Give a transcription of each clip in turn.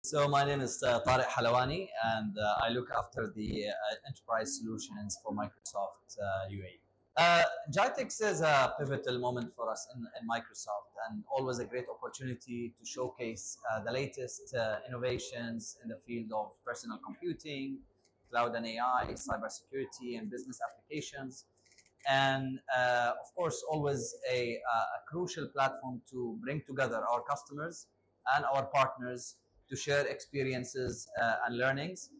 So my name is Tariq Halawani, and I look after the enterprise solutions for Microsoft UAE. GITEX is a pivotal moment for us in Microsoft, and always a great opportunity to showcase the latest innovations in the field of personal computing, cloud and AI, cybersecurity, and business applications. And of course, always a crucial platform to bring together our customers and our partners to share experiences and learnings,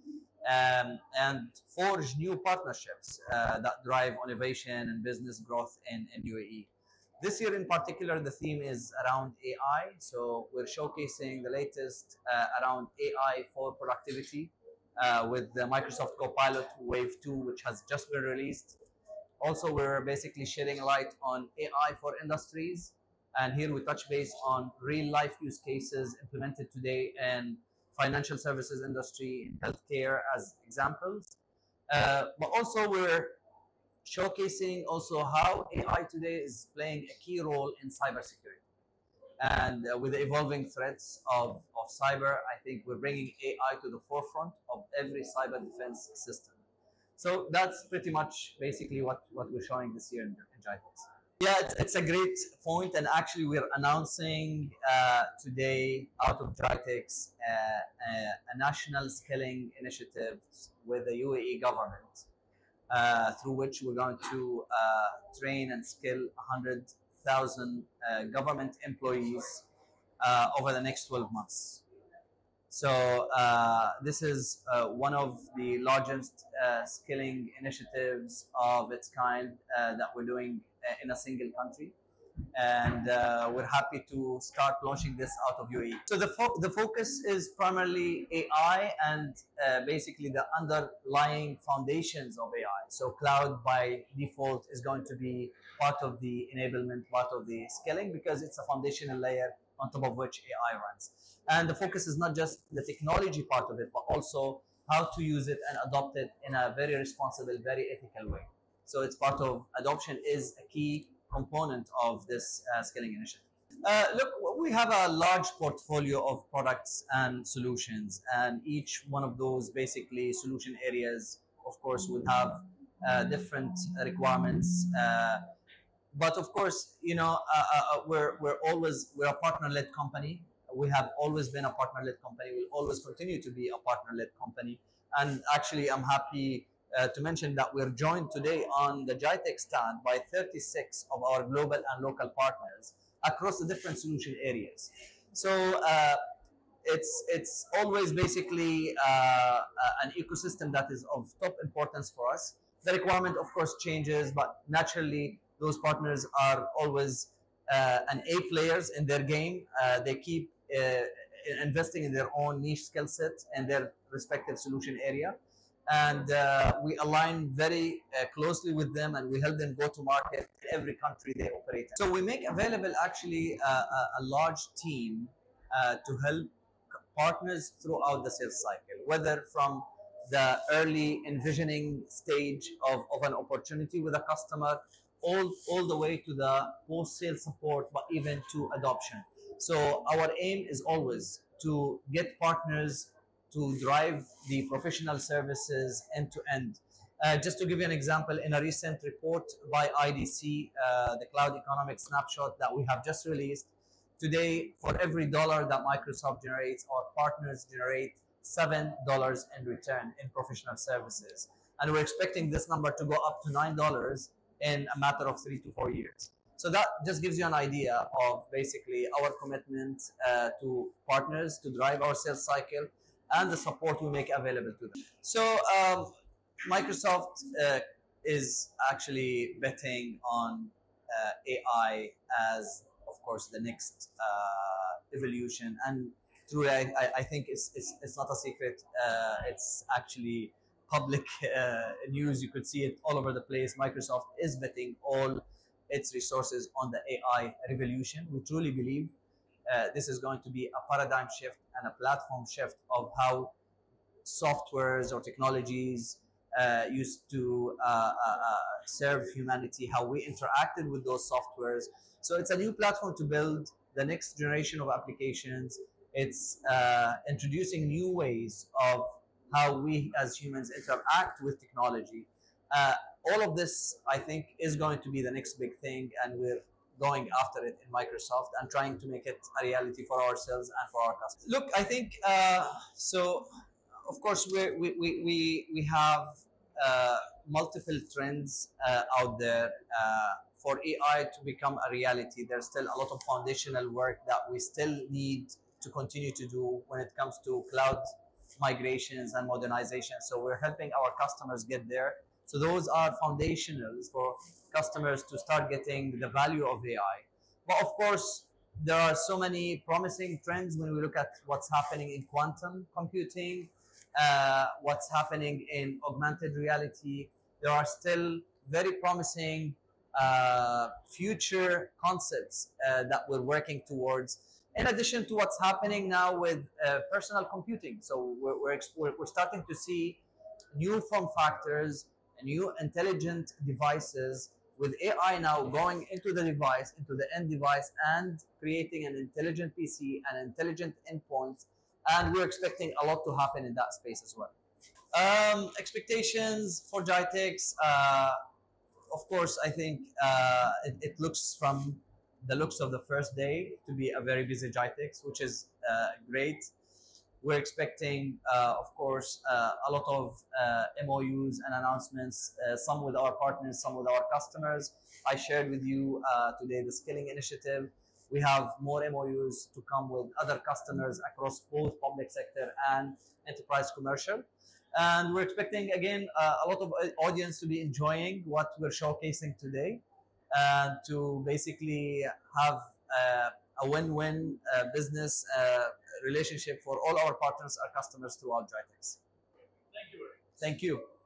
and forge new partnerships that drive innovation and business growth in UAE. This year in particular, the theme is around AI. So we're showcasing the latest around AI for productivity with the Microsoft Copilot Wave 2, which has just been released. Also, we're basically shedding light on AI for industries. And here we touch base on real life use cases implemented today in financial services industry, in healthcare as examples. But also we're showcasing also how AI today is playing a key role in cybersecurity. And with the evolving threats of cyber, I think we're bringing AI to the forefront of every cyber defense system. So that's pretty much basically what we're showing this year in GITEX. Yeah, it's a great point, and actually we're announcing today out of GITEX a national skilling initiative with the UAE government, through which we're going to train and skill 100,000 government employees over the next 12 months. So this is one of the largest skilling initiatives of its kind that we're doing in a single country, and we're happy to start launching this out of UAE. So the focus is primarily AI and basically the underlying foundations of AI. So cloud by default is going to be part of the enablement, part of the scaling, because it's a foundational layer on top of which AI runs. And the focus is not just the technology part of it, but also how to use it and adopt it in a very responsible, very ethical way. So it's part of adoption is a key component of this scaling initiative. Look, we have a large portfolio of products and solutions, and each one of those basically solution areas, of course, will have different requirements. But of course, we're a partner-led company. We have always been a partner-led company. We'll always continue to be a partner-led company. And actually, I'm happy to mention that we're joined today on the GITEX stand by 36 of our global and local partners across the different solution areas. So it's always basically an ecosystem that is of top importance for us. The requirement, of course, changes, but naturally, those partners are always an A players in their game. They keep investing in their own niche skill set and their respective solution area. And we align very closely with them, and we help them go to market in every country they operate in. So we make available actually a large team to help partners throughout the sales cycle, whether from the early envisioning stage of an opportunity with a customer, all the way to the post-sale support, but even to adoption. So our aim is always to get partners to drive the professional services end to end. Just to give you an example, in a recent report by IDC, the Cloud Economic Snapshot that we have just released, today for every dollar that Microsoft generates, our partners generate $7 in return in professional services. And we're expecting this number to go up to $9 in a matter of 3 to 4 years. So that just gives you an idea of basically our commitment to partners to drive our sales cycle and the support we make available to them. So Microsoft is actually betting on AI as, of course, the next evolution. And truly, I think it's not a secret. It's actually public news. You could see it all over the place. Microsoft is betting all its resources on the AI revolution. We truly believe this is going to be a paradigm shift and a platform shift of how softwares or technologies used to serve humanity, how we interacted with those softwares. So it's a new platform to build the next generation of applications It's introducing new ways of how we as humans interact with technology. Uh, all of this, I think, is going to be the next big thing, and we're going after it in Microsoft and trying to make it a reality for ourselves and for our customers. Look, I think so. Of course, we have uh, multiple trends out there. For AI to become a reality, there's still a lot of foundational work that we still need to continue to do when it comes to cloud migrations and modernization. So we're helping our customers get there. So those are foundationals for customers to start getting the value of AI. But of course, there are so many promising trends when we look at what's happening in quantum computing, what's happening in augmented reality. There are still very promising future concepts that we're working towards. In addition to what's happening now with personal computing, so we're starting to see new form factors, new intelligent devices with AI now going into the device, into the end device, and creating an intelligent PC, an intelligent endpoint, and we're expecting a lot to happen in that space as well. Expectations for GITEX, of course, I think it looks from the looks of the first day to be a very busy GITEX, which is great. We're expecting, of course, a lot of MOUs and announcements, some with our partners, some with our customers. I shared with you today the skilling initiative. We have more MOUs to come with other customers across both public sector and enterprise commercial. And we're expecting, again, a lot of audience to be enjoying what we're showcasing today, and to basically have a win-win business relationship for all our partners, our customers throughout GITEX. Thank you. Thank you.